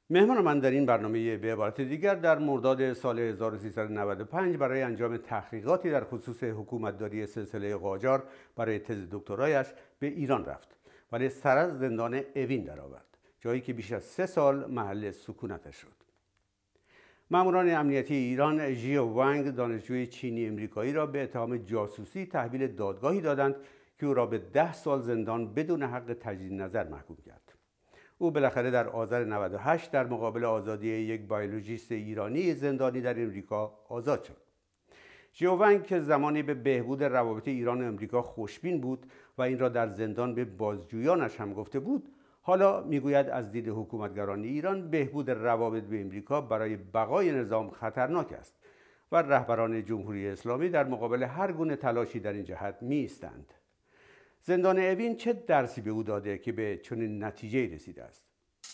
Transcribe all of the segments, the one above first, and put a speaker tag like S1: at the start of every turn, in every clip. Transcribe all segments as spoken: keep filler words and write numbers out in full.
S1: مهمان من در این برنامه به عبارت دیگر در مرداد سال هزار و سیصد و نود و پنج برای انجام تحقیقاتی در خصوص حکومتداری سلسله قاجار برای تز دکترایش به ایران رفت ولی سر از زندان اوین درآورد، جایی که بیش از سه سال محل سکونتش شد. ماموران امنیتی ایران ژیو وانگ، دانشجوی چینی امریکایی را به اتهام جاسوسی تحویل دادگاهی دادند که او را به ده سال زندان بدون حق تجدید نظر محکوم کرد. او بالاخره در آذر نود و هشت در مقابل آزادی یک بیولوژیست ایرانی زندانی در امریکا آزاد شد. ژیو وانگ که زمانی به بهبود روابط ایران و امریکا خوشبین بود و این را در زندان به بازجویانش هم گفته بود، حالا میگوید از دید حکومتگران ایران بهبود روابط به امریکا برای بقای نظام خطرناک است و رهبران جمهوری اسلامی در مقابل هر گونه تلاشی در این جهت می ایستند. زندان اوین چه درسی به او داده که به چنین نتیجه‌ای رسیده است؟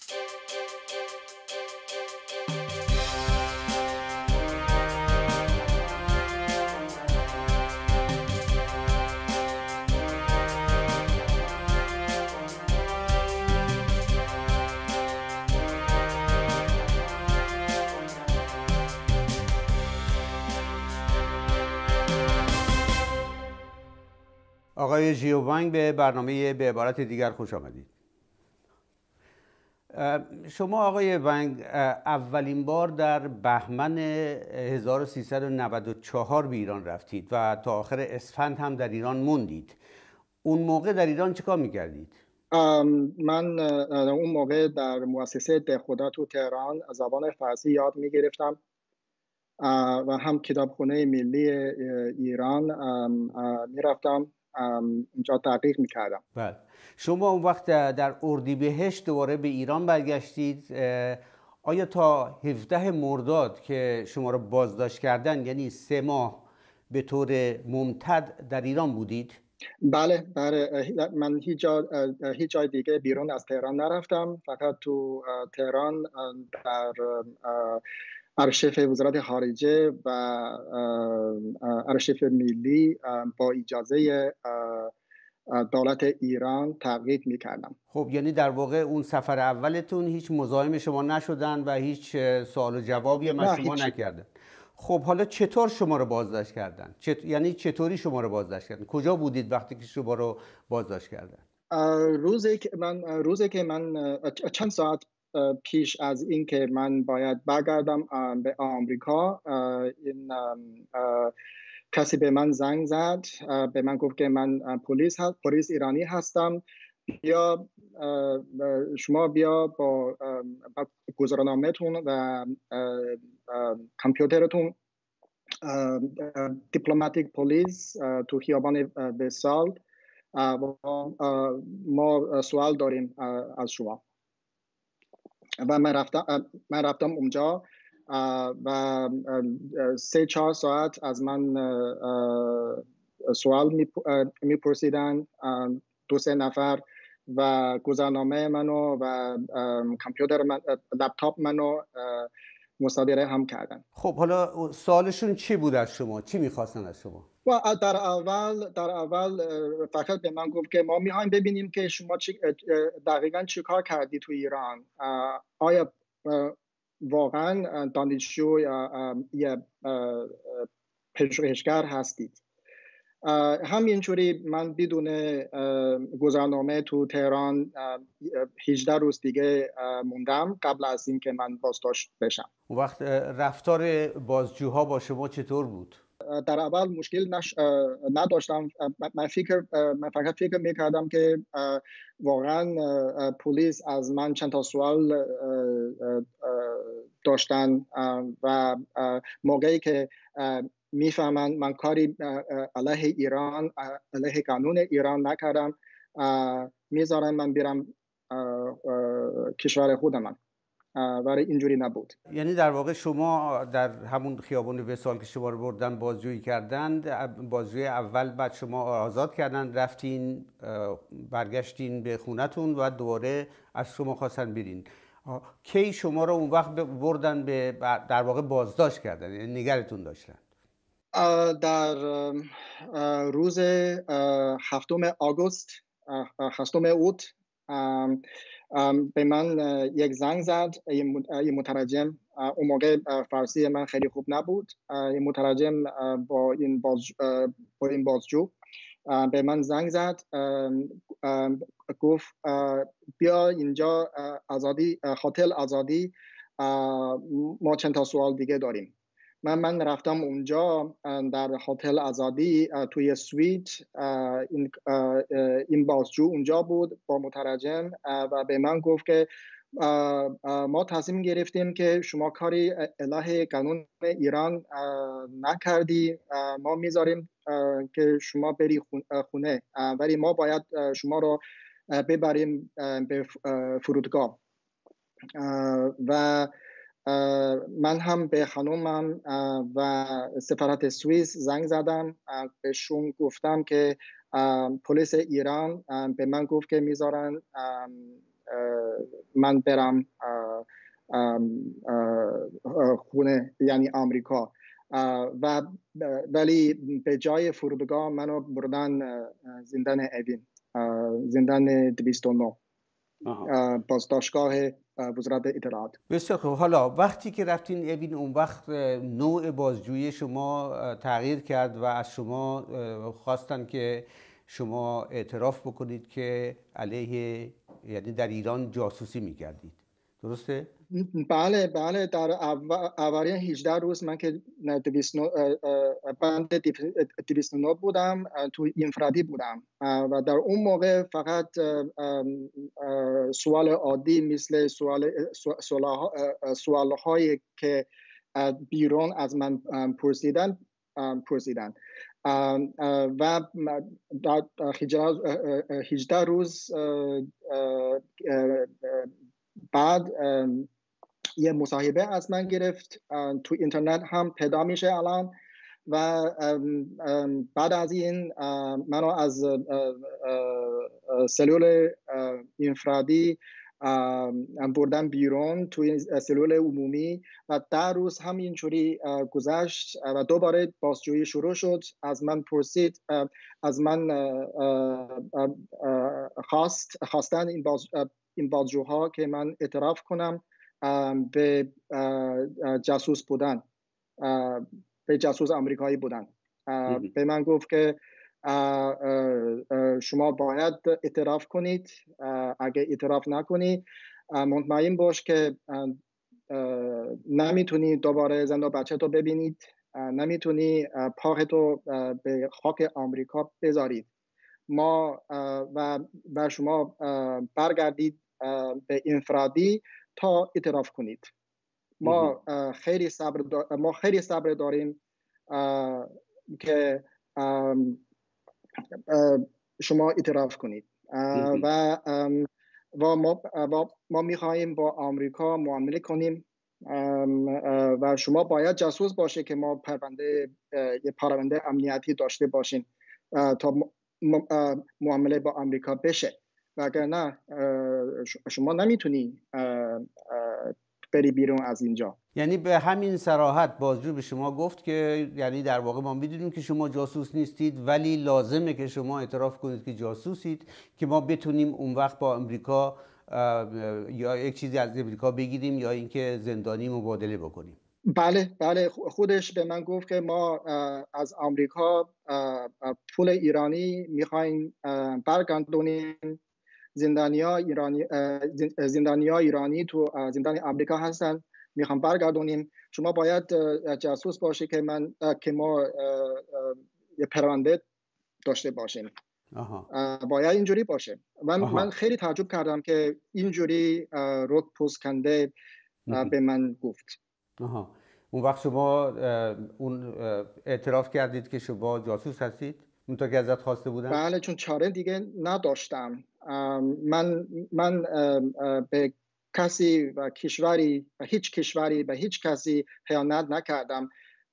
S1: آقای ژیو وانگ، به برنامه به عبارت دیگر خوش آمدید. شما آقای وانگ اولین بار در بهمن هزار و سیصد و نود و چهار به ایران رفتید و تا آخر اسفند هم در ایران موندید. اون موقع در ایران چیکار میکردید؟
S2: من اون موقع در مؤسسه دهخدا تو تهران زبان فارسی یاد میگرفتم و هم کتابخانه ملی ایران میرفتم اونجا تحقیق میکردم.
S1: بله. شما اون وقت در اردیبهشت دوباره به ایران برگشتید. آیا تا هفدهم مرداد که شما را بازداشت کردن، یعنی سه ماه به طور ممتد در ایران بودید؟
S2: بله بله، من هیچ جا هیچ جای دیگه بیرون از تهران نرفتم، فقط تو تهران در ارشیف وزارت خارجه و ارشیف ملی با اجازه دولت ایران تحقیق میکردم.
S1: خب یعنی در واقع اون سفر اولتون هیچ مزاحم شما نشدن و هیچ سوال و جوابی هم از شما نکردن. خب حالا چطور شما رو بازداشت کردن؟ چط... یعنی چطوری شما رو بازداشت کردن؟ کجا بودید وقتی که شما رو بازداشت کردن؟
S2: روزی که من روزی که من چند ساعت پیش از این که من باید برگردم به آمریکا، این کسی به من زنگ زد، به من گفت که من پلیس هست، پلیس ایرانی هستم، بیا شما بیا با گذرنامه‌تون و کامپیوترتون دیپلماتیک پلیس تو خیابان وسال، ما سوال داریم از شما. و من رفتم من رفتم اونجا و سه چهار ساعت از من سوال میپرسیدن، دو سه نفر، و گذرنامه منو و کامپیوتر من، لپتاپ منو مصادره هم کردن.
S1: خب حالا سوالشون چی بود از شما؟ چی میخواستن از شما؟
S2: و در اول در اول فقط به من گفت که ما میخوایم ببینیم که شما چی دقیقاً چی کار کردی تو ایران. آیا واقعاً دانشجو یا پژوهشگر هستید؟ همینجوری من بدون گذرنامه تو تهران هجده روز دیگه موندم قبل از اینکه من بازداشت بشم.
S1: اون وقت رفتار بازجوها با شما چطور بود؟
S2: در اول مشکل نش... نداشتم. من فکر من فقط فکر میکردم که واقعا پلیس از من چند تا سوال داشتن و موقعی که میفهمن من کاری علیه ایران، علیه قانون ایران نکردم، میذارن من برم کشور خودم. ولی اینجوری نبود.
S1: یعنی در واقع شما در همون خیابان وسال که شما رو بردن بازجویی کردند، بازجویی اول بعد شما آزاد کردن، رفتین برگشتین به خونتون و دوباره از شما خواستن برین. کی شما رو اون وقت بردن به در واقع بازداشت کردن، یعنی نگرتون داشتن؟
S2: در روز هفتم آگوست، هفتم اوت به من یک زنگ زد. این مترجم، اون موقع فارسی من خیلی خوب نبود، این مترجم با این باز با این بازجو به من زنگ زد، گفت بیا اینجا آزادی، هتل آزادی، ما چند تا سوال دیگه داریم. من من رفتم اونجا در هتل آزادی توی سویت. این این بازجو اونجا بود با مترجم و به من گفت که ما تصمیم گرفتیم که شما کاری علیه قانون ایران نکردی، ما میذاریم که شما بری خونه، ولی ما باید شما رو ببریم به فرودگاه. و من هم به خانومم و سفارت سوئیس زنگ زدم، بهشون گفتم که پلیس ایران به من گفت که میذارن من برم خونه، یعنی آمریکا. و ولی به جای فرودگاه منو بردن زندان اوین، زندان دویست و نه، بازداشتگاه وزارت اطلاعات.
S1: بسیار خوب. حالا وقتی که رفتین اوین، اون وقت نوع بازجویی شما تغییر کرد و از شما خواستن که شما اعتراف بکنید که علیه، یعنی در ایران جاسوسی میکردید، درسته؟
S2: بله بله، در اوایل هجده روز من که بند دویست و نه بودم، تو انفرادی بودم و در اون موقع فقط سوال عادی مثل سوال سوال هایی که بیرون از من پرسیدن پرسیدن و در هجده روز بعد یه مصاحبه از من گرفت، تو اینترنت هم پیدا میشه الان. و بعد از این منو از سلول انفرادی بردن بیرون توی سلول عمومی و در روز همینجوری گذشت و دوباره بازجویی شروع شد. از من پرسید، از من خواست خواستن این باز این بازجوها که من اعتراف کنم به جاسوس بودن، به جاسوس آمریکایی بودن. به من گفت که شما باید اعتراف کنید، اگه اعتراف نکنی مطمئن باش که نمیتونی دوباره زن و بچه تو ببینید، نمیتونی پاک تو به خاک آمریکا بذارید. ما و و شما برگردید به انفرادی تا اعتراف کنید. ما خیلی صبر ما خیلی صبر داریم که شما اعتراف کنید و و ما و ما میخواهیم با آمریکا معامله کنیم و شما باید جاسوس باشه که ما پرونده یه پرونده امنیتی داشته باشیم تا معامله با آمریکا بشه، وگرنه شما نمیتونی بری بیرون از اینجا.
S1: یعنی به همین صراحت بازجو به شما گفت که یعنی در واقع ما میدونیم که شما جاسوس نیستید، ولی لازمه که شما اعتراف کنید که جاسوسید که ما بتونیم اون وقت با امریکا یا یک چیزی از امریکا بگیریم یا اینکه زندانی مبادله بکنیم.
S2: بله بله، خودش به من گفت که ما از آمریکا پول ایرانی میخوایم برگردونیم. زندانیا ایرانی زندانیا ایرانی تو زندان آمریکا هستن، میخوام برگردونیم. شما باید جاسوس باشه که من که ما یه پرونده داشته باشیم. آها. باید اینجوری باشه. من آها. من خیلی تعجب کردم که اینجوری رک پوست کنده به من گفت.
S1: آها. اون وقت شما اون اعتراف کردید که شما جاسوس هستید؟ اونطور که ازت خواسته بودن؟
S2: بله، چون چاره دیگه نداشتم. من من به کسی و کشوری و هیچ کشوری به هیچ کسی خیانت نکردم،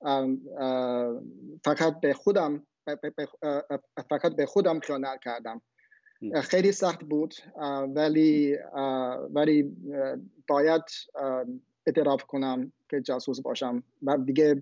S2: فقط به خودم فقط به خودم خیانت کردم. خیلی سخت بود، ولی ولی باید اعتراف کنم که جاسوس باشم و دیگه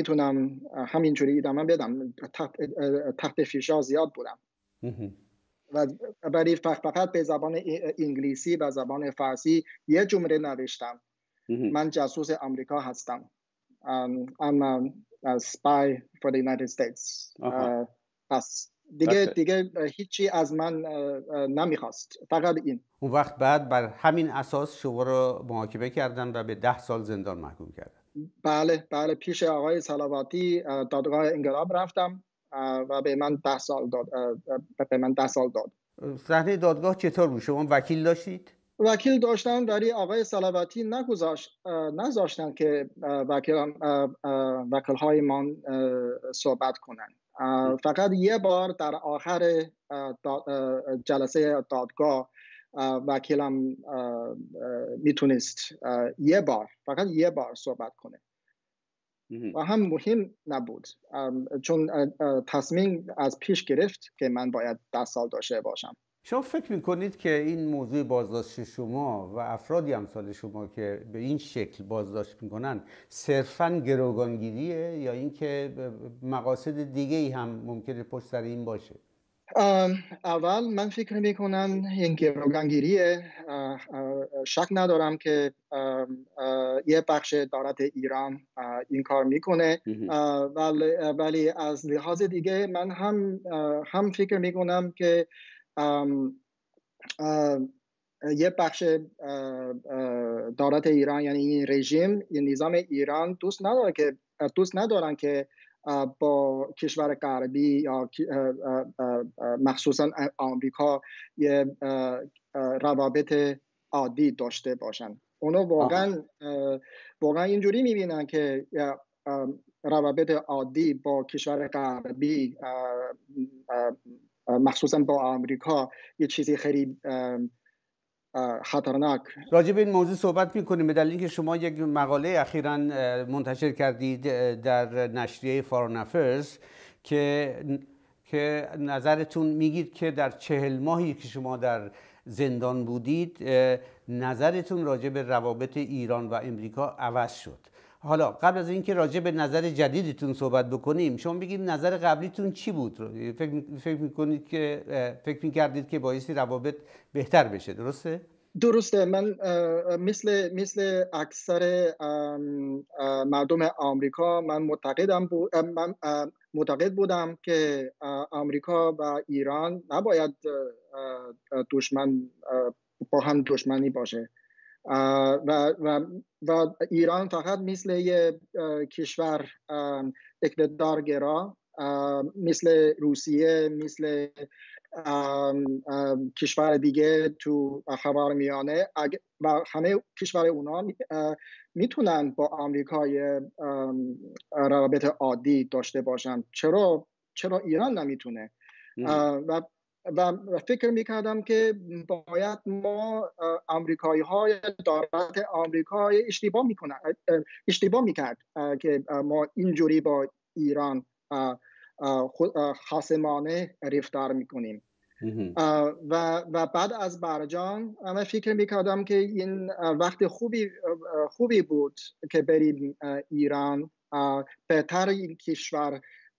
S2: نمیتونم همینجوری ادامه بدم. تحت تحت فشار زیاد بودم و ولی فقط به زبان انگلیسی و زبان فارسی یه جمله نوشتم. من جاسوس آمریکا هستم. um, I'm a, a spy for the United States. پس دیگه دیگه هیچی از من نمیخواست، فقط این.
S1: اون وقت بعد بر همین اساس شما رو محاکمه کردن و به ده سال زندان محکوم کردن.
S2: بله بله، پیش آقای صلواتی دادگاه انقلاب رفتم و به من ده سال داد به من ده سال داد.
S1: صحنه دادگاه چطور بود؟ شما وکیل داشتید؟
S2: وکیل داشتن، ولی آقای صلواتی نگذاشت نذاشتن که وکیل وکیل های من صحبت کنن. فقط یه بار در آخر جلسه دادگاه وکیلم میتونست یه بار فقط یه بار صحبت کنه و هم مهم نبود، چون تصمیم از پیش گرفت که من باید ده سال داشته باشم.
S1: شما فکر میکنید که این موضوع بازداشت شما و افرادی امثال شما که به این شکل بازداشت میکنن صرفاً گروگانگیریه یا اینکه مقاصد دیگه ای هم ممکنه پشت سر این باشه؟
S2: اول من فکر میکنم این گروگانگیریه. شک ندارم که یه بخش دولت ایران این کار میکنه، ولی ولی از لحاظ دیگه من هم هم فکر میکنم که ام یه بخش دولت ایران، یعنی این رژیم، این نظام ایران دوست نداره که دوست ندارن که با کشور غربی یا مخصوصا آمریکا یه روابط عادی داشته باشن. اونا واقعا واقعا اینجوری میبینن که روابط عادی با کشور غربی مخصوصا با آمریکا یه چیزی خیلی خطرناک.
S1: راجع به این موضوع صحبت می‌کنیم به دلیل اینکه شما یک مقاله اخیراً منتشر کردید در نشریه فارن افیرز که که نظرتون میگید که در چهل ماهی که شما در زندان بودید نظرتون راجع به روابط ایران و امریکا عوض شد. حالا قبل از اینکه راجع به نظر جدیدتون صحبت بکنیم، شما بگید نظر قبلیتون چی بود؟ فکر فکر می‌کنید که فکر می‌کردید که بایستی روابط بهتر بشه، درسته؟
S2: درسته. من مثل مثل اکثر مردم آمریکا من معتقدم بود من معتقد بودم که آمریکا و ایران نباید دشمن با هم دشمنی باشه و و و ایران فقط مثل یه کشور اقتدارگرا مثل روسیه، مثل ام ام کشور دیگه تو خاورمیانه و همه کشور اونا میتونن با آمریکا روابط عادی داشته باشن. چرا چرا ایران نمیتونه؟ و و فکر میکردم که باید ما آمریکایی های دولت آمریکا اشتباه میکنن اشتباه میکرد که ما اینجوری با ایران خاصمانه رفتار میکنیم. و و بعد از برجام من فکر میکردم که این وقت خوبی خوبی بود که بریم ایران، بهتر این کشور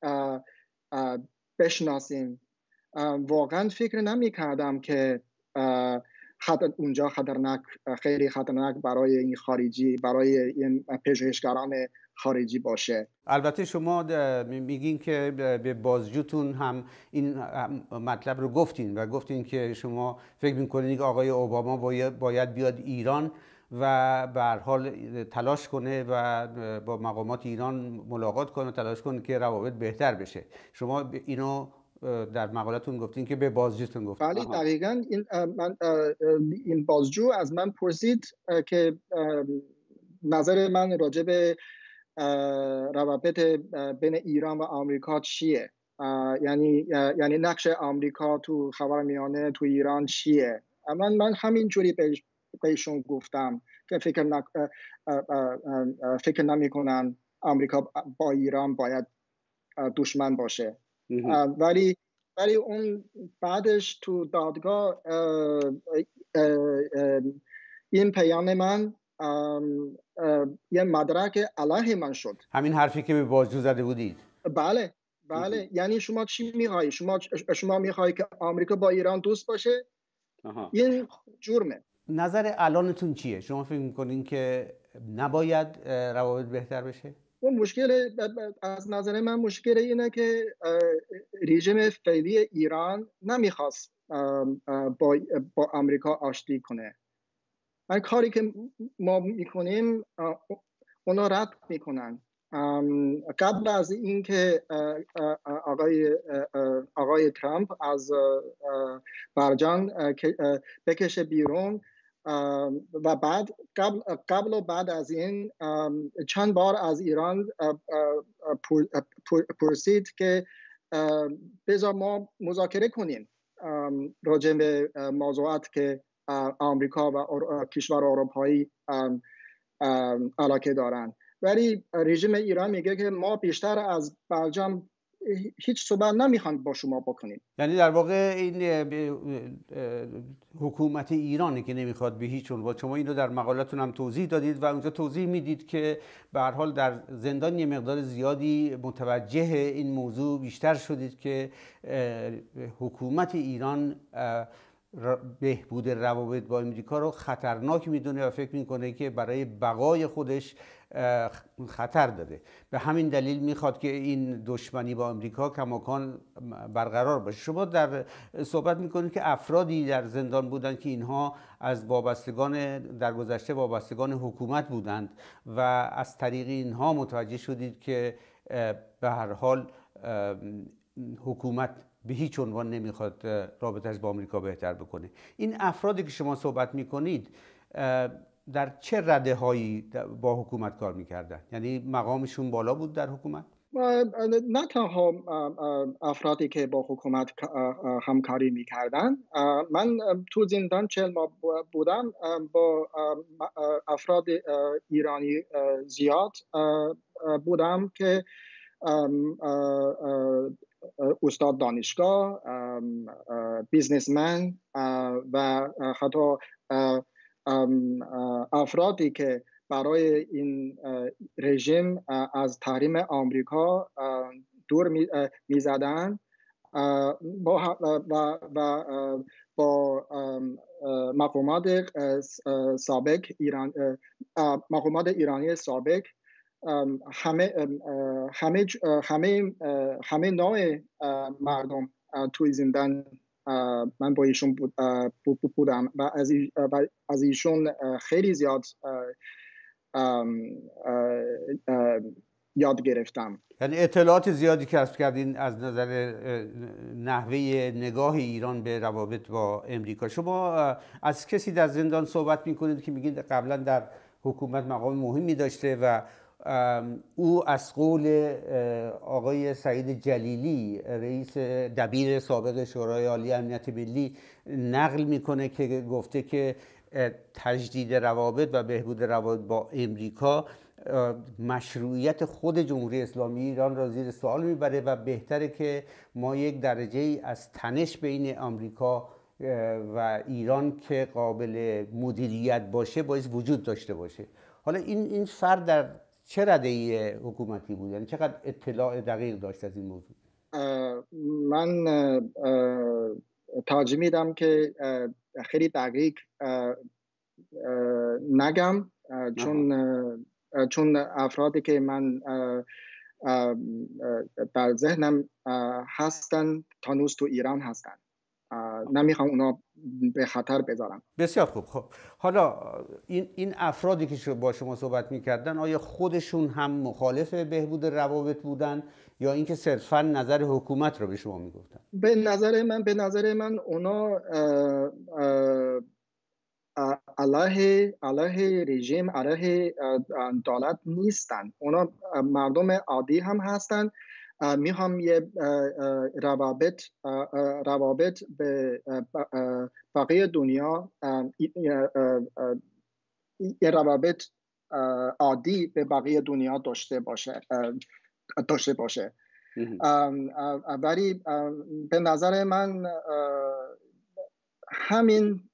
S2: بشناسیم. واقعا فکر نمیکردم که خطر اونجا خطرناک خیلی خطرناک برای این خارجی برای این پژوهشگران خارجی باشه.
S1: البته شما میگین که به بازجوتون هم این مطلب رو گفتین و گفتین که شما فکر میکنین که آقای اوباما باید بیاد ایران و به هر حال تلاش کنه و با مقامات ایران ملاقات کنه و تلاش کنه که روابط بهتر بشه. شما اینو در مقالتون گفتین که به بازجوتون گفتین.
S2: بله دقیقاً. این من این بازجو از من پرسید که نظر من راجع به روابط بین ایران و آمریکا چیه، یعنی یعنی نقش آمریکا تو خاورمیانه تو ایران چیه. من من همینجوری بهشون گفتم که فکر نک... فکر نمی‌کنم آمریکا با ایران باید دشمن باشه. ولی ولی اون بعدش تو دادگاه این پیام من یه مدرک علیه من شد.
S1: همین حرفی که به بازجو زده بودید؟
S2: بله بله یعنی شما چی میخوایی؟ شما شما میخوایی که آمریکا با ایران دوست باشه؟ آها. این جرمه.
S1: نظر الانتون چیه؟ شما فکر میکنین که نباید روابط بهتر بشه؟
S2: اون مشکل از نظر من مشکل اینه که رژیم فعلی ایران نمیخواست با با آمریکا آشتی کنه. هر کاری که ما میکنیم اونا رد میکنن. قبل از اینکه آقای آقای ترامپ از برجام بکشه بیرون و بعد قبل قبل و بعد از این چند بار از ایران پرسید که بذار ما مذاکره کنیم راجع به موضوعات که آمریکا و کشور اروپایی علاقه دارن، ولی رژیم ایران میگه که ما بیشتر از برجام هیچ صحبت نمیخوان با شما بکنیم.
S1: یعنی در واقع این حکومت ایرانی که نمیخواد به هیچ عنوان. شما اینو در مقالتون هم توضیح دادید و اونجا توضیح میدید که به هر حال در زندان یه مقدار زیادی متوجه این موضوع بیشتر شدید که حکومت ایران بهبود روابط با امریکا رو خطرناک میدونه و فکر میکنه که برای بقای خودش خطر داره. به همین دلیل میخواد که این دشمنی با امریکا کماکان برقرار باشه. شما در صحبت میکنید که افرادی در زندان بودند که اینها از وابستگان در گذشته وابستگان حکومت بودند و از طریق اینها متوجه شدید که به هر حال حکومت به هیچ عنوان نمیخواد رابطه‌اش با آمریکا بهتر بکنه. این افرادی که شما صحبت میکنید در چه رده هایی با حکومت کار میکردن؟ یعنی مقامشون بالا بود در حکومت؟
S2: نه تنها افرادی که با حکومت همکاری میکردن. من تو زندان چهل ماه بودم، با افراد ایرانی زیاد بودم که استاد دانشگاه، بیزنسمن و حتی افرادی که برای این رژیم از تحریم آمریکا دور می زدن با و و با مقامات سابق ایران مقامات ایرانی سابق همه همه همه همه نوع مردم توی زندان من با ایشون بودم و از از ایشون خیلی زیاد یاد گرفتم.
S1: یعنی اطلاعات زیادی کسب کردین از نظر نحوه نگاه ایران به روابط با امریکا. شما از کسی در زندان صحبت میکنید که میگید قبلا در حکومت مقام مهمی داشته و او از قول آقای سعید جلیلی رئیس دبیر سابق شورای عالی امنیت ملی نقل میکنه که گفته که تجدید روابط و بهبود روابط با امریکا مشروعیت خود جمهوری اسلامی ایران را زیر سوال میبره و بهتره که ما یک درجه از تنش بین آمریکا و ایران که قابل مدیریت باشه باید وجود داشته باشه. حالا این این فرد در چه رده‌ای حکومتی بود؟ یعنی چقدر اطلاع دقیق داشت از این موضوع؟
S2: من ترجیح میدم که خیلی دقیق نگم، چون چون افرادی که من در ذهنم هستن تانوس تو ایران هستن، نمیخوام اونا به خطر بذارم.
S1: بسیار خوب. خب حالا این این افرادی که با شما صحبت میکردن آیا خودشون هم مخالف بهبود روابط بودن یا اینکه صرفا نظر حکومت رو به شما میگفتن؟
S2: به نظر من به نظر من اونا علیه علیه رژیم علیه دولت نیستن. اونا مردم عادی هم هستن، میخوام یه روابط روابط به بقیه دنیا، یه روابط عادی به بقیه دنیا داشته باشه داشته باشه ولی به نظر من همین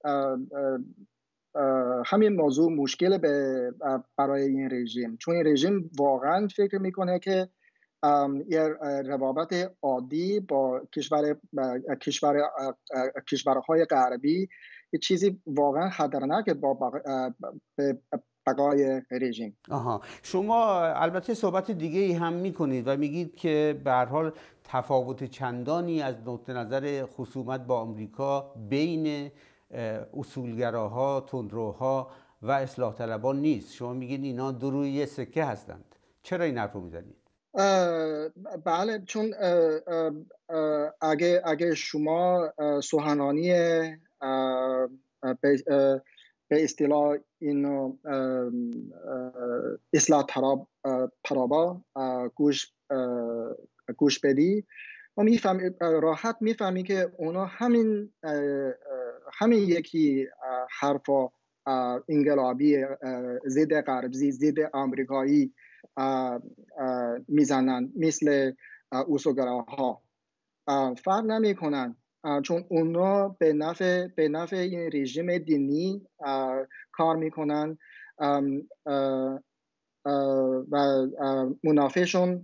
S2: همین موضوع مشکل به برای این رژیم، چون این رژیم واقعا فکر میکنه که یه روابط عادی با کشور کشور کشورهای غربی یه چیزی واقعا خطرناکه با بقای رژیم.
S1: آها، شما البته صحبت دیگه ای هم میکنید و میگید که به هر حال تفاوت چندانی از نقطه نظر خصومت با آمریکا بین اصولگراها، تندروها و اصلاح طلبان نیست. شما میگید اینا دو روی یه سکه هستند. چرا این حرف رو میزنید؟
S2: بله، چون اگه اگه شما سخنرانی به اصطلاح اینو اصلاح طلبا گوش گوش بدی و میفهمی، راحت میفهمی که اونا همین همین یکی حرفا انقلابی ضد غربی ضد آمریکایی میزنن، مثل اصولگراها. فرق نمی کنن، چون اونا به نفع به نفع این رژیم دینی کار میکنن و منافعشون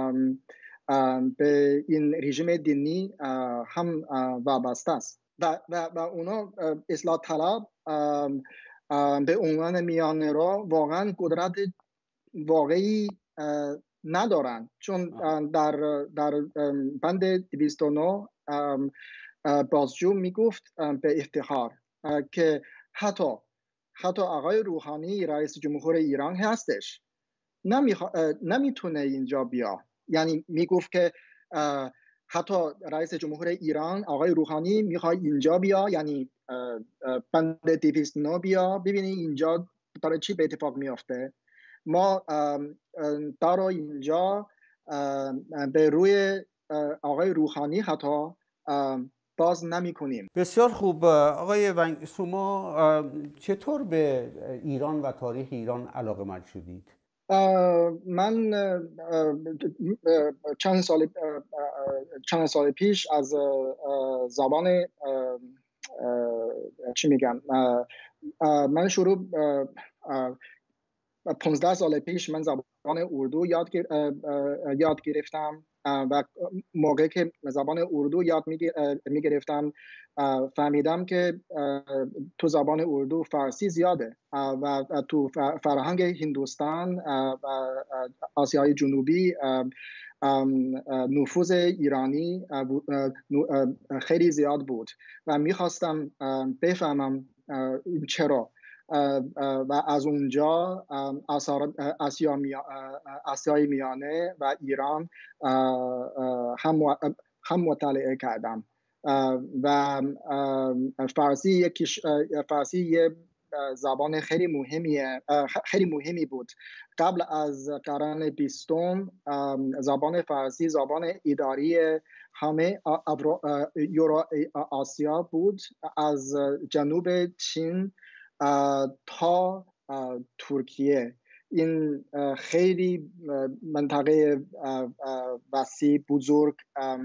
S2: به این رژیم دینی هم وابسته است و و و اونا اصلاح طلب به عنوان میانه رو واقعا قدرت واقعی ندارن، چون در در بند دویست و نه بازجو میگفت به افتخار که حتی حتی آقای روحانی رئیس جمهور ایران هستش نمیتونه اینجا بیا. یعنی میگفت که حتی رئیس جمهور ایران آقای روحانی میخواد اینجا بیا، یعنی بند دویست و نه بیا ببینی اینجا داره چی به اتفاق میافته. ما در اینجا به روی آقای روحانی حتی باز نمی کنیم.
S1: بسیار خوب. آقای ونگ، شما چطور به ایران و تاریخ ایران علاقه‌مند شدید؟
S2: من چند سال چند سال پیش از زبان چی میگم من شروع پانزده سال پیش من زبان اردو یاد یاد گرفتم و موقعی که زبان اردو یاد می گرفتم فهمیدم که تو زبان اردو فارسی زیاده و تو فرهنگ هندوستان و آسیای جنوبی نفوذ ایرانی خیلی زیاد بود و میخواستم بفهمم چرا و از اونجا آسیای میانه و ایران هم هم مطالعه کردم و فارسی یک فارسی یه زبان خیلی مهمیه خیلی مهمی بود. قبل از قرن بیستم زبان فارسی زبان اداری همه یورو آسیا بود، از جنوب چین تا ترکیه. این خیلی منطقه وسیع بزرگ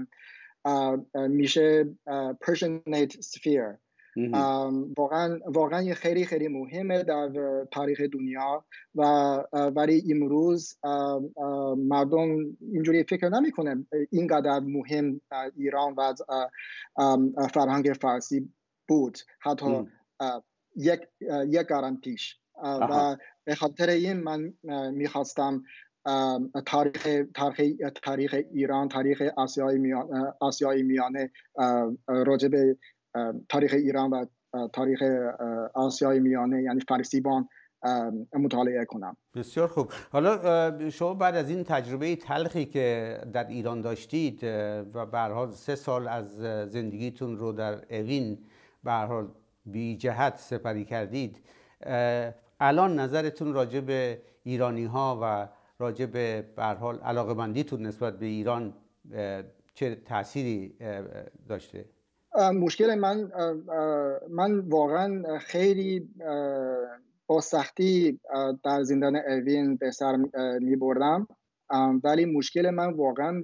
S2: میشه پرشنیت سفیر. واقعا واقعا خیلی خیلی مهمه در تاریخ دنیا و ولی امروز مردم اینجوری فکر نمیکنه اینقدر مهم ایران و فرهنگ فارسی بود حتی یک یک قرن پیش. و به خاطر این من میخواستم تاریخ تاریخ تاریخ ایران، تاریخ آسیای میانه آسیای میانه راجع به تاریخ ایران و تاریخ آسیای میانه یعنی فارسیبان مطالعه کنم.
S1: بسیار خوب. حالا شما بعد از این تجربه تلخی که در ایران داشتید و به هر حال سه سال از زندگیتون رو در اوین به هر حال بی جهت سپری کردید، الان نظرتون راجع به ایرانی ها و راجع به به هر حال علاقه‌مندیتون نسبت به ایران چه تأثیری داشته؟
S2: مشکل من من واقعا خیلی با سختی در زندان اوین به سر می بردم، ولی مشکل من واقعا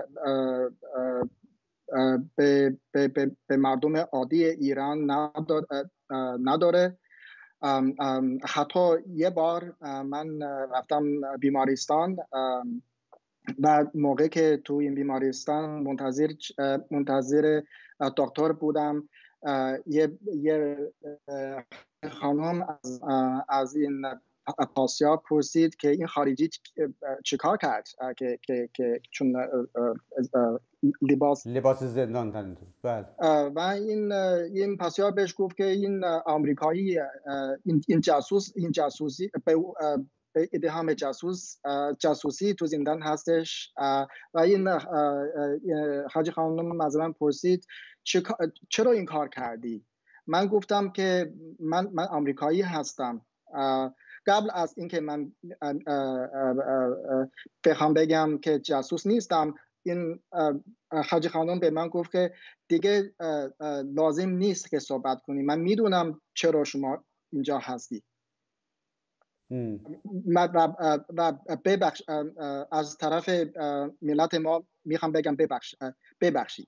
S2: به, به, به, به مردم عادی ایران نداره. حتی یه بار من رفتم بیمارستان و موقع که تو این بیمارستان منتظر منتظر دکتر بودم، یه یه خانم از از این پاسیا پرسید که این خارجی چیکار کرد که که که چون لباس
S1: لباس زندان تن. بله.
S2: و این این پاسیا بهش گفت که این آمریکایی، این این جاسوس این جاسوسی به به اتهام جاسوس جاسوسی تو زندان هستش. و این حاجی خانم مثلا پرسید چرا این کار کردی؟ من گفتم که من من آمریکایی هستم. قبل از اینکه من بخوام بگم که جاسوس نیستم، این حاجی خانم به من گفت که دیگه لازم نیست که صحبت کنی، من میدونم چرا شما اینجا هستی. و ببخش از طرف ملت ما میخوام بگم ببخش ببخشید.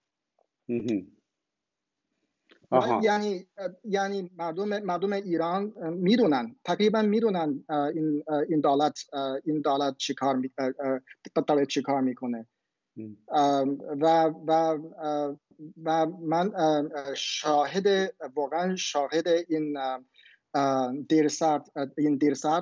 S2: یعنی یعنی مردم مردم ایران میدونن، تقریبا میدونن این این دولت این دولت چیکار می داره چیکار میکنه. و و و من شاهد واقعا شاهد این دیرسرد این دیرسرد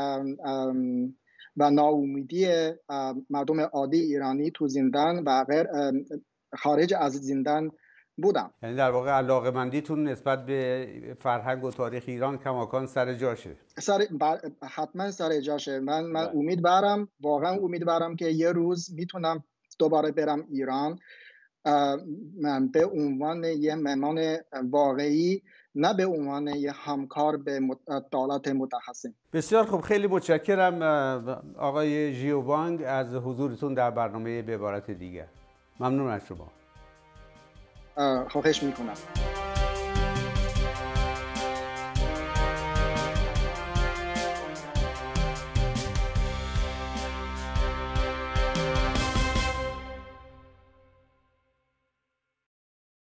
S2: و ناامیدی مردم عادی ایرانی تو زندان و غیر خارج از زندان بودم.
S1: یعنی در واقع علاقه‌مندیتون نسبت به فرهنگ و تاریخ ایران کماکان سر جاشه.
S2: سر حتما سر جاشه. من من امیدوارم، واقعا امیدوارم که یه روز میتونم دوباره برم ایران من به عنوان یه مهمان واقعی، نه به عنوان یه همکار به دولت متخصص.
S1: بسیار خوب، خیلی متشکرم آقای ژیوبانگ از حضورتون در برنامه به عبارت دیگر. ممنون از شما.
S2: خواهش میکنم.